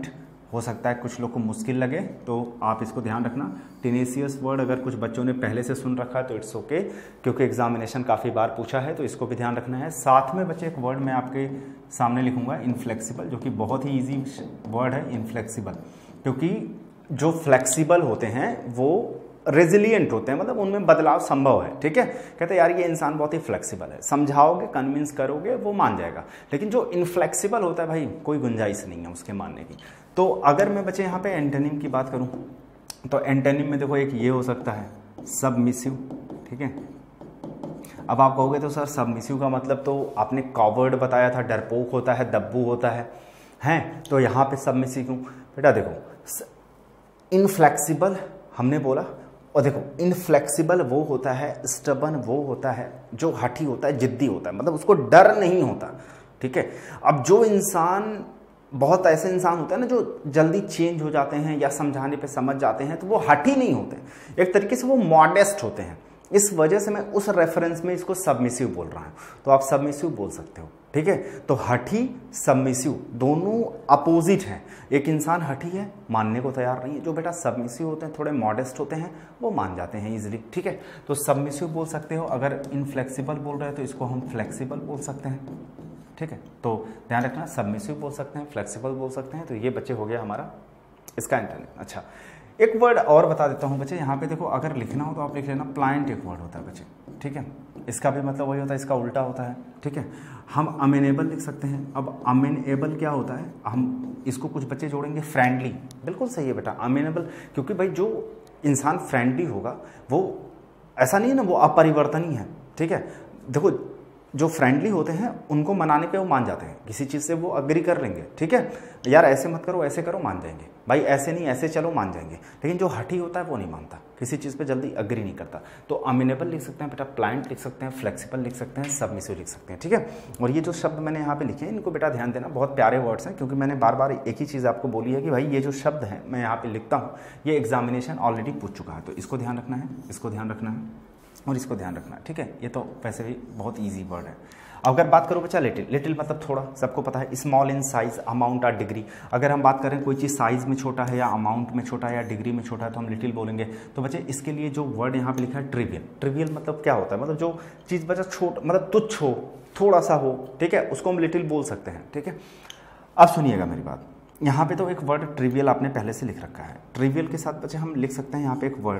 हो सकता है कुछ लोग को मुश्किल लगे, तो आप इसको ध्यान रखना। टेनेसियस वर्ड अगर कुछ बच्चों ने पहले से सुन रखा है तो इट्स ओके, क्योंकि एग्जामिनेशन काफ़ी बार पूछा है, तो इसको भी ध्यान रखना है। साथ में बच्चे एक वर्ड मैं आपके सामने लिखूंगा, इनफ्लेक्सिबल, जो कि बहुत ही ईजी वर्ड है इनफ्लेक्सिबल, क्योंकि जो फ्लेक्सिबल होते हैं वो रेजिलियंट होते हैं, मतलब उनमें बदलाव संभव है। ठीक है, कहते हैं यार ये इंसान बहुत ही फ्लेक्सिबल है, समझाओगे कन्विंस करोगे वो मान जाएगा, लेकिन जो इनफ्लेक्सिबल होता है भाई कोई गुंजाइश नहीं है उसके मानने की। तो अगर मैं बच्चे यहाँ पे एंटोनिम की बात करूँ तो एंटोनिम में देखो एक ये हो सकता है सबमिसिव। ठीक है, अब आप कहोगे तो सर सबमिसिव का मतलब तो आपने कॉवर्ड बताया था, डरपोक होता है, दब्बू होता है, हैं तो यहाँ पे सबमिसिव क्यों? बेटा देखो इनफ्लेक्सिबल हमने बोला, और देखो इनफ्लेक्सिबल वो होता है, स्टबन वो होता है जो हठी होता है, जिद्दी होता है, मतलब उसको डर नहीं होता। ठीक है, अब जो इंसान, बहुत ऐसे इंसान होते हैं ना जो जल्दी चेंज हो जाते हैं या समझाने पे समझ जाते हैं, तो वो हठी नहीं होते, एक तरीके से वो मॉडेस्ट होते हैं। इस वजह से मैं उस रेफरेंस में इसको सबमिसिव बोल रहा हूँ, तो आप सबमिसिव बोल सकते हो। ठीक है, तो हठी सबमिसिव दोनों अपोजिट हैं। एक इंसान हठी है, मानने को तैयार नहीं है, जो बेटा सबमिसिव होते हैं, थोड़े मॉडेस्ट होते हैं, वो मान जाते हैं इजीली। ठीक है, तो सबमिसिव बोल सकते हो। अगर इनफ्लेक्सिबल बोल रहे हैं तो इसको हम फ्लेक्सिबल बोल सकते हैं। ठीक है, तो ध्यान रखना, सबमिसिव बोल सकते हैं, फ्लेक्सिबल बोल सकते हैं। तो ये बच्चे हो गया हमारा इसका एंटोनिम। अच्छा, एक वर्ड और बता देता हूँ बच्चे, यहाँ पे देखो अगर लिखना हो तो आप लिख लेना प्लाइंट, एक वर्ड होता है बच्चे। ठीक है, इसका भी मतलब वही होता है, इसका उल्टा होता है। ठीक है, हम अमेनेबल लिख सकते हैं। अब अमेनेबल क्या होता है, हम इसको कुछ बच्चे जोड़ेंगे फ्रेंडली। बिल्कुल सही है बेटा, अमेनेबल, क्योंकि भाई जो इंसान फ्रेंडली होगा वो ऐसा नहीं है ना वो अपरिवर्तनीय है। ठीक है, देखो जो फ्रेंडली होते हैं उनको मनाने पे वो मान जाते हैं, किसी चीज़ से वो अग्री कर लेंगे। ठीक है, यार ऐसे मत करो ऐसे करो, मान जाएंगे, भाई ऐसे नहीं ऐसे चलो, मान जाएंगे। लेकिन जो हठी होता है वो नहीं मानता, किसी चीज़ पे जल्दी अग्री नहीं करता। तो अमेनेबल लिख सकते हैं बेटा, प्लाइंट लिख सकते हैं, फ्लेक्सिबल लिख सकते हैं, सबमिसिव लिख सकते हैं। ठीक है, और ये जो शब्द मैंने यहाँ पे लिखे हैं इनको बेटा ध्यान देना, बहुत प्यारे वर्ड्स हैं, क्योंकि मैंने बार बार एक ही चीज़ आपको बोली है कि भाई ये जो शब्द हैं मैं यहाँ पे लिखता हूँ ये एग्जामिनेशन ऑलरेडी पूछ चुका है, तो इसको ध्यान रखना है, इसको ध्यान रखना है और इसको ध्यान रखना है। ठीक है, ये तो वैसे भी बहुत ईजी वर्ड है। अगर बात करो बच्चा लिटिल, लिटिल मतलब थोड़ा, सबको पता है, स्मॉल इन साइज, अमाउंट और डिग्री। अगर हम बात करें कोई चीज़ साइज में छोटा है या अमाउंट में छोटा है या डिग्री में छोटा है तो हम लिटिल बोलेंगे। तो बच्चे इसके लिए जो वर्ड यहाँ पे लिखा है ट्रिवियल, ट्रिवियल मतलब क्या होता है, मतलब जो चीज़ बच्चा छोटा मतलब तुच्छ हो, थोड़ा सा हो, ठीक है, उसको हम लिटिल बोल सकते हैं। ठीक है, अब सुनिएगा मेरी बात, यहाँ पे तो एक वर्ड ट्रिवियल आपने पहले से लिख रखा है। ट्रिवियल के साथ बच्चे हम लिख सकते हैं यहाँ पे एक वर्ड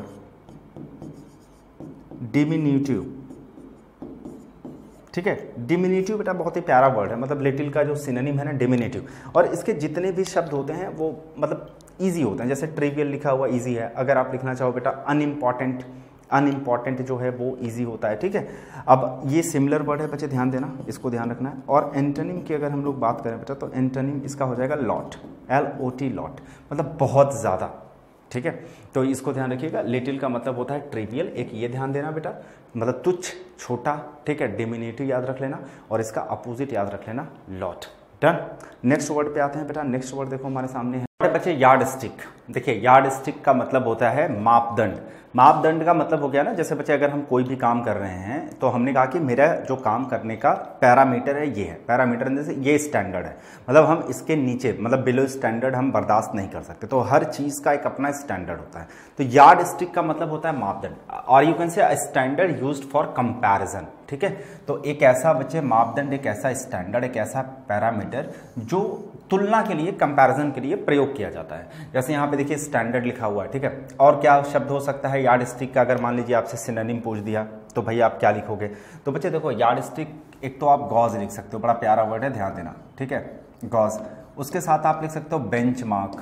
डिमिन्यूटिव। ठीक है, डिमिन्यूटिव बेटा बहुत ही प्यारा वर्ड है, मतलब लिटिल का जो सिनोनिम है ना डिमिन्यूटिव, और इसके जितने भी शब्द होते हैं वो मतलब इजी होते हैं। जैसे ट्रिवियल लिखा हुआ इजी है, अगर आप लिखना चाहो बेटा अनइम्पॉर्टेंट, अनइम्पॉर्टेंट जो है वो इजी होता है। ठीक है, अब ये सिमिलर वर्ड है बच्चे, ध्यान देना, इसको ध्यान रखना है। और एंटोनिम की अगर हम लोग बात करें बेटा तो एंटोनिम इसका हो जाएगा lot, L O T lot, मतलब बहुत ज़्यादा। ठीक है, तो इसको ध्यान रखिएगा, लिटिल का मतलब होता है ट्रिवियल, एक ये ध्यान देना बेटा, मतलब तुच्छ, छोटा। ठीक है, डिमिन्यूटिव याद रख लेना और इसका अपोजिट याद रख लेना लॉट। डन, नेक्स्ट वर्ड पे आते हैं बेटा। नेक्स्ट वर्ड देखो हमारे सामने है बच्चे यार्ड स्टिक। देखिए यार्ड स्टिक का मतलब होता है मापदंड। मापदंड का मतलब हो गया ना, जैसे बच्चे अगर हम कोई भी काम कर रहे हैं तो हमने कहा कि मेरा जो काम करने का पैरामीटर है ये है, पैरामीटर जैसे ये स्टैंडर्ड है, मतलब हम इसके नीचे मतलब बिलो स्टैंडर्ड हम बर्दाश्त नहीं कर सकते। तो हर चीज़ का एक अपना स्टैंडर्ड होता है। तो यार्ड स्टिक का मतलब होता है मापदंड, और you can say standard used for comparison. ठीक है, तो एक ऐसा बच्चे मापदंड, एक ऐसा स्टैंडर्ड, एक ऐसा पैरामीटर जो तुलना के लिए, कंपैरिजन के लिए प्रयोग किया जाता है। जैसे यहाँ पे देखिए स्टैंडर्ड लिखा हुआ है। ठीक है, और क्या शब्द हो सकता है यार्ड स्टिक का? अगर मान लीजिए आपसे सिनोनिम पूछ दिया तो भैया आप क्या लिखोगे? तो बच्चे देखो यार्ड स्टिक एक तो आप गॉज लिख सकते हो, बड़ा प्यारा वर्ड है, ध्यान देना। ठीक है, गॉज। उसके साथ आप लिख सकते हो बेंचमार्क।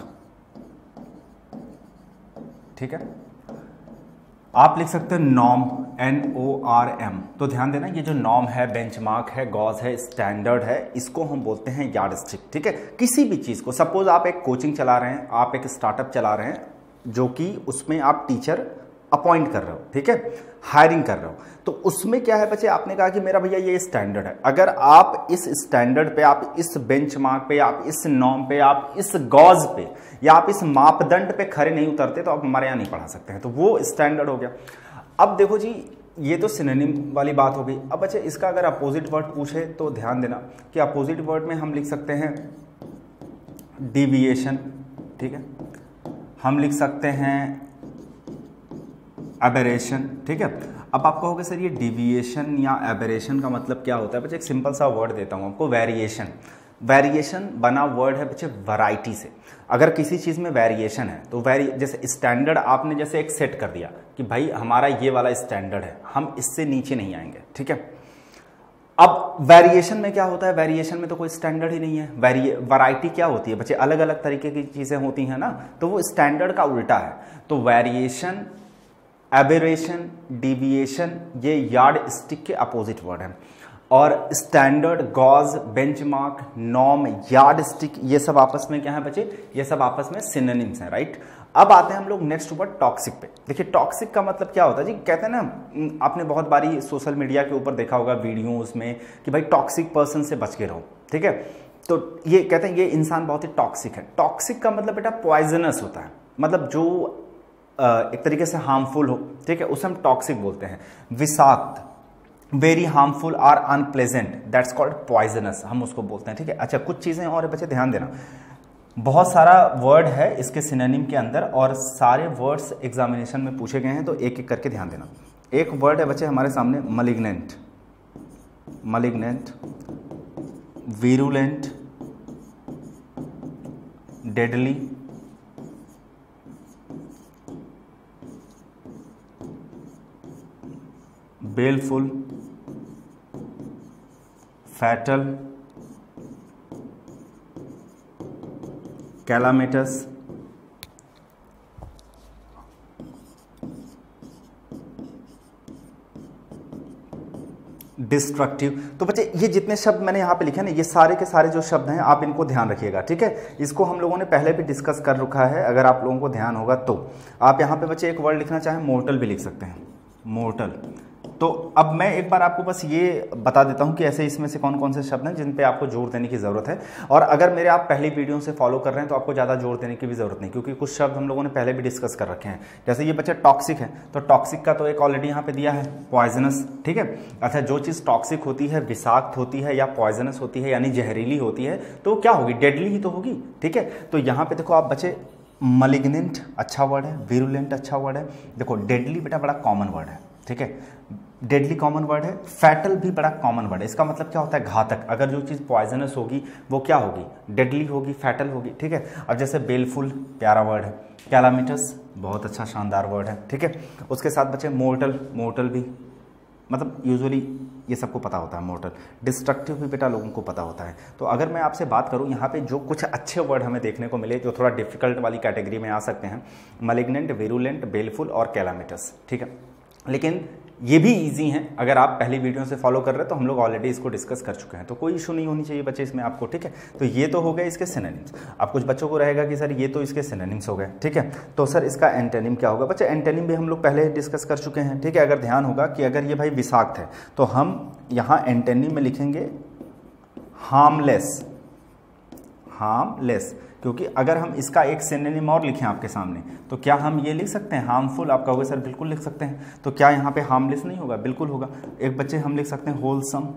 ठीक है, आप लिख सकते हो norm, N O R M. तो ध्यान देना, ये जो नॉर्म है, बेंचमार्क है, गॉज है, स्टैंडर्ड है, इसको हम बोलते हैं यार्ड स्टिक। ठीक है, किसी भी चीज़ को, सपोज आप एक कोचिंग चला रहे हैं, आप एक स्टार्टअप चला रहे हैं जो कि उसमें आप टीचर अपॉइंट कर रहे हो, ठीक है, हायरिंग कर रहे हो, तो उसमें क्या है बच्चे, आपने कहा कि मेरा भैया ये स्टैंडर्ड है। अगर आप इस स्टैंडर्ड पे, आप इस बेंचमार्क पे, आप इस नॉर्म पे, आप इस गॉज पे या आप इस मापदंड पे खरे नहीं उतरते तो आप हमारे यहाँ नहीं पढ़ा सकते हैं। तो वो स्टैंडर्ड हो गया। अब देखो जी, ये तो सिनोनिम वाली बात हो गई। अब बच्चे इसका अगर अपोजिट वर्ड पूछे तो ध्यान देना कि अपोजिट वर्ड में हम लिख सकते हैं डिविएशन। ठीक है। हम लिख सकते हैं एबेरेशन, ठीक है। अब आप कहोगे सर ये डिविएशन या एबेरेशन का मतलब क्या होता है बच्चे, एक सिंपल सा वर्ड देता हूँ आपको, वेरिएशन। वेरिएशन बना वर्ड है बच्चे वैरायटी से। अगर किसी चीज़ में वेरिएशन है तो वेरी जैसे स्टैंडर्ड आपने जैसे एक सेट कर दिया कि भाई हमारा ये वाला स्टैंडर्ड है, हम इससे नीचे नहीं आएंगे, ठीक है। अब वेरिएशन में क्या होता है, वेरिएशन में तो कोई स्टैंडर्ड ही नहीं है। वेरिए वैरायटी क्या होती है बच्चे, अलग अलग तरीके की चीज़ें होती हैं ना, तो वो स्टैंडर्ड का उल्टा है। तो वेरिएशन, एबेरेशन, डिविएशन ये यार्ड स्टिक के अपोजिट वर्ड है। और standard, gauge, benchmark, norm, yardstick ये सब आपस में क्या है बच्चे, ये सब आपस में सिनोनिम्स हैं, राइट। अब आते हैं हम लोग नेक्स्ट वर्ड टॉक्सिक पे। देखिए टॉक्सिक का मतलब क्या होता है जी, कहते हैं ना, आपने बहुत बारी सोशल मीडिया के ऊपर देखा होगा वीडियोस में कि भाई टॉक्सिक पर्सन से बच के रहो, ठीक है। तो ये कहते हैं ये इंसान बहुत ही टॉक्सिक है। टॉक्सिक का मतलब बेटा पॉइजनस होता है, मतलब जो एक तरीके से हार्मफुल हो, ठीक है, उसे हम टॉक्सिक बोलते हैं। विषाक्त, very harmful or unpleasant, that's called poisonous, हम उसको बोलते हैं, ठीक है। अच्छा कुछ चीजें और बच्चे ध्यान देना, बहुत सारा वर्ड है इसके सिनोनिम के अंदर और सारे वर्ड्स एग्जामिनेशन में पूछे गए हैं, तो एक एक करके ध्यान देना। एक वर्ड है बच्चे हमारे सामने malignant, malignant, virulent, deadly, baleful, fatal, calamitous, destructive. तो बच्चे ये जितने शब्द मैंने यहाँ पे लिखे ना, ये सारे के सारे जो शब्द हैं आप इनको ध्यान रखिएगा, ठीक है। इसको हम लोगों ने पहले भी डिस्कस कर रखा है, अगर आप लोगों को ध्यान होगा तो। आप यहाँ पे बच्चे एक वर्ड लिखना चाहें मोर्टल भी लिख सकते हैं, मोर्टल। तो अब मैं एक बार आपको बस ये बता देता हूं कि ऐसे इसमें से कौन कौन से शब्द हैं जिन पे आपको जोर देने की ज़रूरत है। और अगर मेरे आप पहली वीडियो से फॉलो कर रहे हैं तो आपको ज़्यादा जोर देने की भी ज़रूरत नहीं, क्योंकि कुछ शब्द हम लोगों ने पहले भी डिस्कस कर रखे हैं। जैसे ये बच्चा टॉक्सिक है, तो टॉक्सिक का तो एक ऑलरेडी यहाँ पे दिया है, पॉइजनस, ठीक है। अच्छा जो चीज़ टॉक्सिक होती है, विषाक्त होती है या पॉइजनस होती है यानी जहरीली होती है, तो क्या होगी, डेडली ही तो होगी, ठीक है। तो यहाँ पे देखो आप बच्चे, मलिग्नेंट अच्छा वर्ड है, वीरुलेंट अच्छा वर्ड है। देखो डेडली बेटा बड़ा कॉमन वर्ड है, ठीक है, डेडली कॉमन वर्ड है। फैटल भी बड़ा कॉमन वर्ड है। इसका मतलब क्या होता है, घातक। अगर जो चीज़ पॉइजनस होगी वो क्या होगी, डेडली होगी, फैटल होगी, ठीक है। अब जैसे बेलफुल प्यारा वर्ड है, कैलामिटस बहुत अच्छा शानदार वर्ड है, ठीक है। उसके साथ बच्चे मोर्टल, मोर्टल भी मतलब यूजुअली ये सबको पता होता है, मोर्टल। डिस्ट्रक्टिव भी बेटा लोगों को पता होता है। तो अगर मैं आपसे बात करूं यहाँ पे जो कुछ अच्छे वर्ड हमें देखने को मिले जो थोड़ा डिफिकल्ट वाली कैटेगरी में आ सकते हैं, मलिग्नेंट, वीरुलेंट, बेलफुल और कैलामिटस, ठीक है। लेकिन ये भी इजी हैं, अगर आप पहली वीडियो से फॉलो कर रहे हैं तो हम लोग ऑलरेडी इसको डिस्कस कर चुके हैं, तो कोई इशू नहीं होनी चाहिए बच्चे इसमें आपको, ठीक है। तो ये तो हो गए इसके सिनोनिम्स। अब कुछ बच्चों को रहेगा कि सर ये तो इसके सिनोनिम्स हो गए, ठीक है, तो सर इसका एंटोनिम क्या होगा। बच्चे एंटोनिम भी हम लोग पहले डिस्कस कर चुके हैं, ठीक है। अगर ध्यान होगा कि अगर ये भाई विषाक्त है तो हम यहाँ एंटोनिम में लिखेंगे हार्मलेस, हार्मलेस, क्योंकि अगर हम इसका एक सिनोनिम और लिखें आपके सामने तो क्या हम ये लिख सकते हैं हार्मफुल। आप कहोगे सर बिल्कुल लिख सकते हैं, तो क्या यहाँ पे हार्मलेस नहीं होगा, बिल्कुल होगा। एक बच्चे हम लिख सकते हैं होलसम,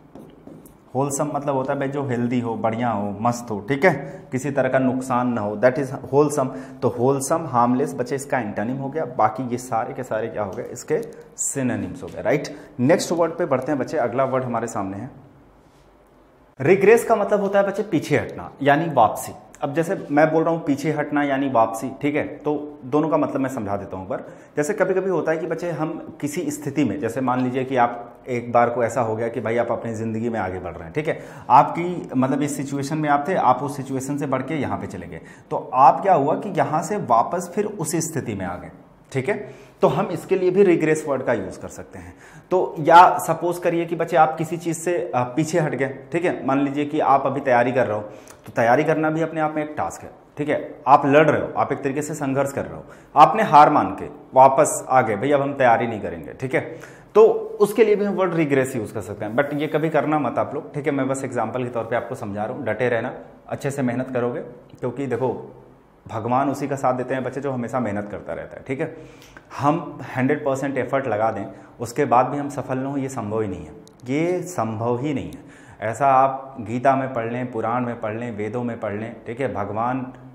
होलसम मतलब होता है भाई जो हेल्दी हो, बढ़िया हो, मस्त हो, ठीक है, किसी तरह का नुकसान ना हो, दैट इज होलसम। तो होलसम, हार्मलेस बच्चे इसका एंटोनिम हो गया। बाकी ये सारे के सारे क्या हो गए, इसके सिनोनिम्स हो गए, राइट। नेक्स्ट वर्ड पे बढ़ते हैं बच्चे। अगला वर्ड हमारे सामने है रिग्रेस का मतलब होता है बच्चे पीछे हटना यानी वापसी। अब जैसे मैं बोल रहा हूँ पीछे हटना यानी वापसी, ठीक है, तो दोनों का मतलब मैं समझा देता हूँ एक बार। जैसे कभी कभी होता है कि बच्चे हम किसी स्थिति में, जैसे मान लीजिए कि आप एक बार को ऐसा हो गया कि भाई आप अपनी ज़िंदगी में आगे बढ़ रहे हैं, ठीक है, आपकी मतलब इस सिचुएशन में आप थे, आप उस सिचुएशन से बढ़ के यहाँ पे चले गए, तो आप क्या हुआ कि यहाँ से वापस फिर उस स्थिति में आ गए, ठीक है। तो हम इसके लिए भी रिग्रेस वर्ड का यूज कर सकते हैं। तो या सपोज करिए कि बच्चे आप किसी चीज से पीछे हट गए, ठीक है, मान लीजिए कि आप अभी तैयारी कर रहे हो, तो तैयारी करना भी अपने आप में एक टास्क है, ठीक है। आप लड़ रहे हो, आप एक तरीके से संघर्ष कर रहे हो, आपने हार मान के वापस आ गए, भाई अब हम तैयारी नहीं करेंगे, ठीक है, तो उसके लिए भी हम वर्ड रिग्रेस यूज कर सकते हैं। बट ये कभी करना मत आप लोग, ठीक है, मैं बस एग्जाम्पल के तौर पर आपको समझा रहा हूँ। डटे रहना, अच्छे से मेहनत करोगे, क्योंकि देखो भगवान उसी का साथ देते हैं बच्चे जो हमेशा मेहनत करता रहता है, ठीक है। हम हंड्रेड परसेंट एफर्ट लगा दें उसके बाद भी हम सफल न हो, ये संभव ही नहीं है, ये संभव ही नहीं है। ऐसा आप गीता में पढ़ लें, पुराण में पढ़ लें, वेदों में पढ़ लें, ठीक है, भगवान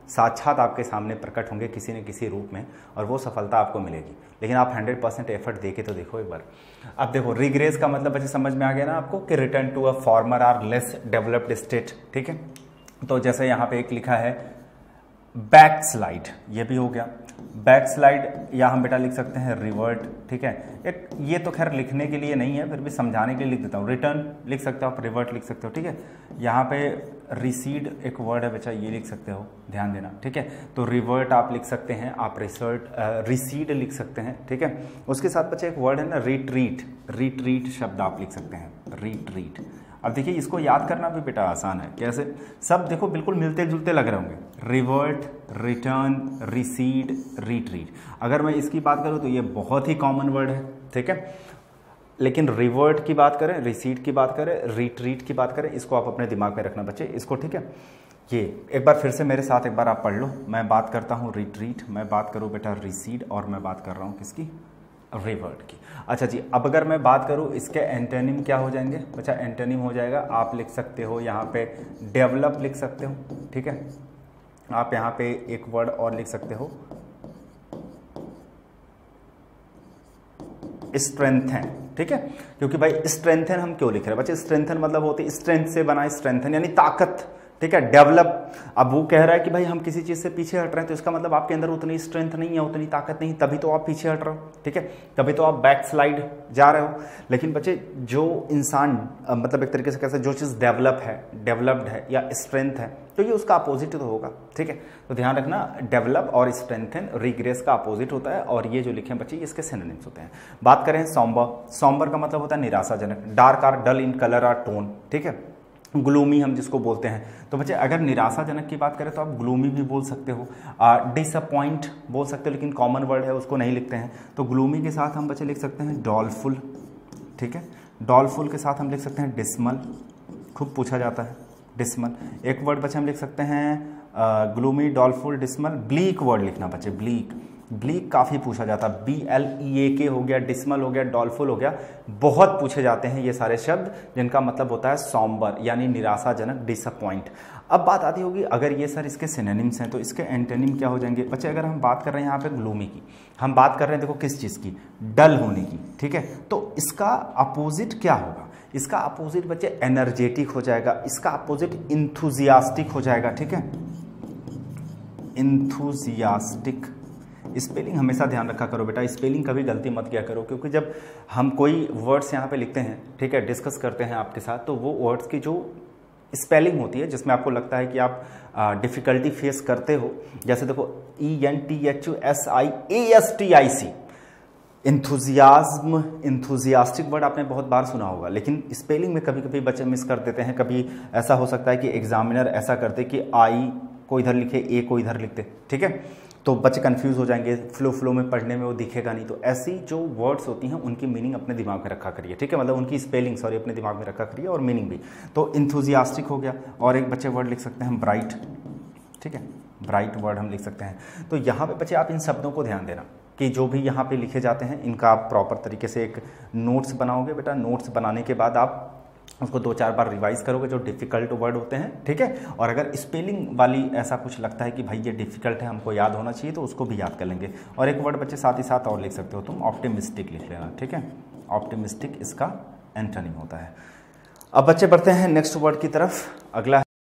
साक्षात आपके सामने प्रकट होंगे किसी न किसी रूप में, और वो सफलता आपको मिलेगी। लेकिन आप हंड्रेड परसेंट एफर्ट दे के तो देखो एक बार। अब देखो रिग्रेस का मतलब बच्चे समझ में आ गया ना आपको, कि return to a former or less developed state, ठीक है। तो जैसे यहाँ पे एक लिखा है बैक स्लाइड, ये भी हो गया बैक स्लाइड, या हम बेटा लिख सकते हैं रिवर्ट, ठीक है। एक ये तो खैर लिखने के लिए नहीं है, फिर भी समझाने के लिए लिख देता हूँ। रिटर्न लिख सकते हो आप, रिवर्ट लिख सकते हो, ठीक है। यहाँ पे रिसीड एक वर्ड है बच्चा, ये लिख सकते हो, ध्यान देना, ठीक है। तो रिवर्ट आप लिख सकते हैं, आप रिसर्ट रिसीड लिख सकते हैं, ठीक है। उसके साथ बच्चा एक वर्ड है ना रिट्रीट, रिट्रीट शब्द आप लिख सकते हैं, रिट्रीट। अब देखिए इसको याद करना भी बेटा आसान है, कैसे, सब देखो बिल्कुल मिलते जुलते लग रहे होंगे, रिवर्ट, रिटर्न, रिसीड, रिट्रीट। अगर मैं इसकी बात करूं तो ये बहुत ही कॉमन वर्ड है, ठीक है। लेकिन रिवर्ट की बात करें, रिसीड की बात करें, रिट्रीट की बात करें, इसको आप अपने दिमाग में रखना बच्चे, इसको, ठीक है। ये एक बार फिर से मेरे साथ एक बार आप पढ़ लो। मैं बात करता हूँ रिट्रीट, मैं बात करूँ बेटा रिसीड, और मैं बात कर रहा हूँ किसकी, रिवर्ट की। अच्छा जी, अब अगर मैं बात करूं इसके एंटोनिम क्या हो जाएंगे बच्चा, एंटोनिम हो जाएगा, आप लिख सकते हो यहाँ पे डेवलप लिख सकते हो, ठीक है। आप यहाँ पे एक वर्ड और लिख सकते हो स्ट्रेंथन, ठीक है। क्योंकि भाई स्ट्रेंथन हम क्यों लिख रहे हैं बच्चे, स्ट्रेंथन मतलब होती है स्ट्रेंथ से बना, स्ट्रेंथन यानी ताकत, ठीक है। डेवलप, अब वो कह रहा है कि भाई हम किसी चीज़ से पीछे हट रहे हैं, तो इसका मतलब आपके अंदर उतनी स्ट्रेंथ नहीं है, उतनी ताकत नहीं, तभी तो आप पीछे हट रहे हो, ठीक है, तभी तो आप बैक स्लाइड जा रहे हो। लेकिन बच्चे जो इंसान मतलब एक तरीके से कैसे, जो चीज़ डेवलप है, डेवलप्ड है या स्ट्रेंथ है, तो ये उसका अपोजिट तो होगा, ठीक है। तो ध्यान रखना, डेवलप और स्ट्रेंथन रिग्रेस का अपोजिट होता है, और ये जो लिखे बच्चे इसके सिनोनिम्स होते हैं। बात करें सॉम्बर, सॉम्बर का मतलब होता है निराशाजनक, dark or dull in colour or tone, ठीक है। ग्लूमी हम जिसको बोलते हैं, तो बच्चे अगर निराशाजनक की बात करें तो आप ग्लूमी भी बोल सकते हो, डिसअपॉइंट बोल सकते हो, लेकिन कॉमन वर्ड है उसको नहीं लिखते हैं। तो ग्लूमी के साथ हम बच्चे लिख सकते हैं डॉलफुल, ठीक है। डॉलफुल के साथ हम लिख सकते हैं डिसमल, खूब पूछा जाता है डिसमल। एक वर्ड बच्चे हम लिख सकते हैं gloomy, doleful, dismal. Bleak word लिखना बच्चे, ब्लीक, ब्लीक काफ़ी पूछा जाता है, बी एल ई ए के हो गया, डिसमल हो गया, डॉलफुल हो गया, बहुत पूछे जाते हैं ये सारे शब्द, जिनका मतलब होता है सॉम्बर यानी निराशाजनक, डिसअपॉइंट। अब बात आती होगी अगर ये सर इसके सिनोनिम्स हैं तो इसके एंटोनिम क्या हो जाएंगे बच्चे। अगर हम बात कर रहे हैं यहाँ पे ग्लूमी की, हम बात कर रहे हैं देखो किस चीज़ की, डल होने की, ठीक है। तो इसका अपोजिट क्या होगा, इसका अपोजिट बच्चे एनर्जेटिक हो जाएगा, इसका अपोजिट इंथुजियास्टिक हो जाएगा, ठीक है, इंथुजियास्टिक। स्पेलिंग हमेशा ध्यान रखा करो बेटा, स्पेलिंग कभी गलती मत किया करो, क्योंकि जब हम कोई वर्ड्स यहाँ पे लिखते हैं, ठीक है, डिस्कस करते हैं आपके साथ, तो वो वर्ड्स की जो स्पेलिंग होती है जिसमें आपको लगता है कि आप डिफ़िकल्टी फेस करते हो, जैसे देखो E N T H U S I A S T I C, enthusiasm, enthusiastic word आपने बहुत बार सुना होगा, लेकिन स्पेलिंग में कभी कभी बच्चे मिस कर देते हैं। कभी ऐसा हो सकता है कि एग्जामिनर ऐसा करते कि आई को इधर लिखे, ए को इधर लिखते, ठीक है, तो बच्चे कंफ्यूज हो जाएंगे, फ्लो फ्लो में पढ़ने में वो दिखेगा नहीं। तो ऐसी जो वर्ड्स होती हैं उनकी मीनिंग अपने दिमाग में रखा करिए, ठीक है, मतलब उनकी स्पेलिंग सॉरी अपने दिमाग में रखा करिए, और मीनिंग भी। तो इंथुजियास्टिक हो गया, और एक बच्चे वर्ड लिख सकते हैं ब्राइट, ठीक है, ब्राइट वर्ड हम लिख सकते हैं। तो यहाँ पे बच्चे आप इन शब्दों को ध्यान देना कि जो भी यहाँ पे लिखे जाते हैं इनका आप प्रॉपर तरीके से एक नोट्स बनाओगे बेटा। नोट्स बनाने के बाद आप उसको दो चार बार रिवाइज करोगे जो डिफ़िकल्ट वर्ड होते हैं, ठीक है। और अगर स्पेलिंग वाली ऐसा कुछ लगता है कि भाई ये डिफ़िकल्ट है, हमको याद होना चाहिए, तो उसको भी याद कर लेंगे। और एक वर्ड बच्चे साथ ही साथ और लिख सकते हो तुम, ऑप्टिमिस्टिक लिख लेना, ठीक है, ऑप्टिमिस्टिक इसका एंटोनिम होता है। अब बच्चे बढ़ते हैं नेक्स्ट वर्ड की तरफ। अगला